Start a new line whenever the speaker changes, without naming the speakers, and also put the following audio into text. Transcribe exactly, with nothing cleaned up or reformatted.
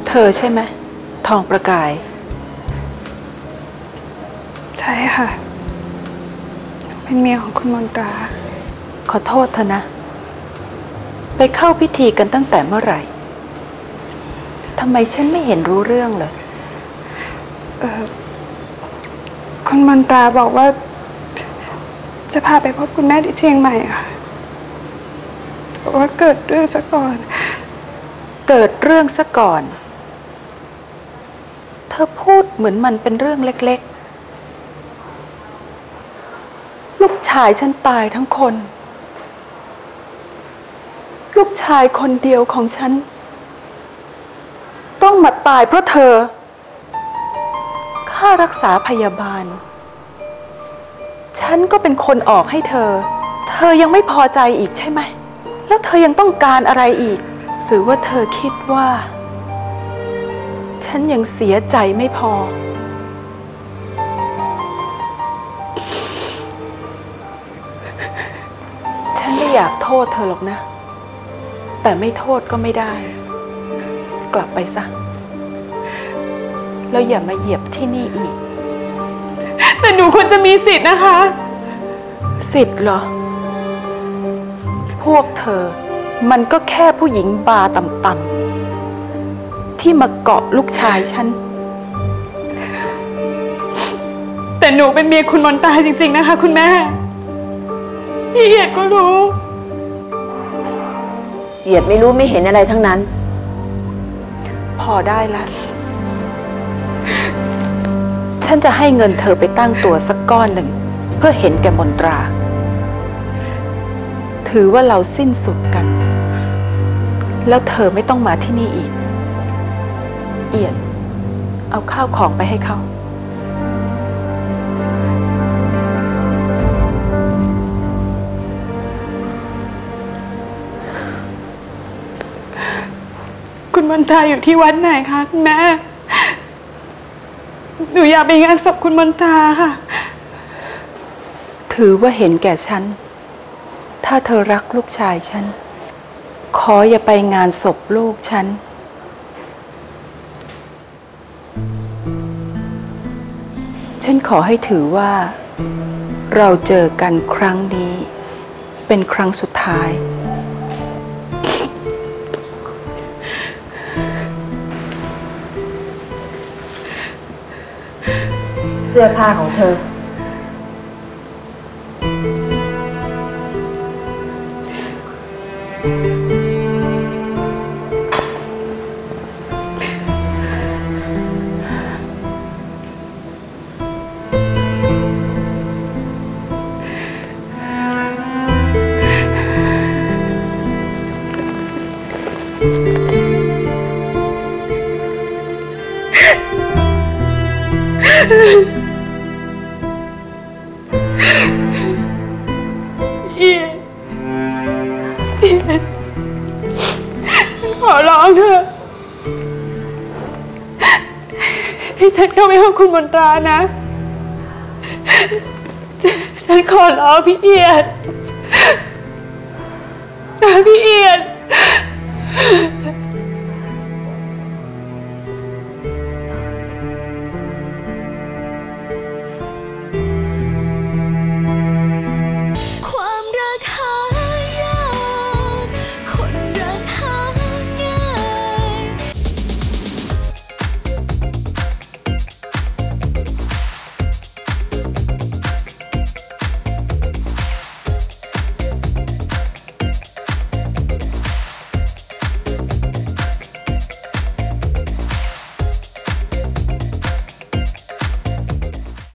เธอใช่ไหมทองประกาย
ใช่ค่ะเป็นเมียของคุณมนตรา
ขอโทษเธอนะไปเข้าพิธีกันตั้งแต่เมื่อไหร่ทำไมฉันไม่เห็นรู้เรื่องเลย
เออคุณมนตราบอกว่าจะพาไปพบคุณแม่ที่เชียงใหม่ค่ะแต่ว่าเกิดเรื่องซะก่อน
เกิดเรื่องซะก่อนเธอพูดเหมือนมันเป็นเรื่องเล็กๆลูกชายฉันตายทั้งคนลูกชายคนเดียวของฉันต้องมาตายเพราะเธอค่ารักษาพยาบาลฉันก็เป็นคนออกให้เธอเธอยังไม่พอใจอีกใช่ไหมแล้วเธอยังต้องการอะไรอีกหรือว่าเธอคิดว่าฉันยังเสียใจไม่พอฉันไม่อยากโทษเธอหรอกนะแต่ไม่โทษก็ไม่ได้กลับไปซะแล้วอย่ามาเหยียบที่นี่อีก
แต่หนูควรจะมีสิทธิ์นะคะ
สิทธิ์เหรอพวกเธอมันก็แค่ผู้หญิงบาต่ำๆที่มาเกาะลูกชายฉัน
แต่หนูเป็นเมียคุณมนตราจริงๆนะคะคุณแม่พี่เอียดก็รู้
เอียดไม่รู้ไม่เห็นอะไรทั้งนั้น
พอได้ละฉันจะให้เงินเธอไปตั้งตัวสักก้อนหนึ่งเพื่อเห็นแก่มนตราถือว่าเราสิ้นสุดกันแล้วเธอไม่ต้องมาที่นี่อีกเอียดเอาข้าวของไปให้เขา
คุณมนตราอยู่ที่วัดไหนคะคุณแม่หนูอยากไปงานศพคุณมนตราค่ะ
ถือว่าเห็นแก่ฉันถ้าเธอรักลูกชายฉันขออย่าไปงานศพลูกฉันฉันขอให้ถือว่าเราเจอกันครั้งนี้เป็นครั้งสุดท้าย
เสื้อผ้าของเธอ
เอียดเอียดฉันขอร้องเถอะให้ฉันเข้าไปห้องคุณมนตรานะฉันขอร้องพี่เอียดนะพี่เอียด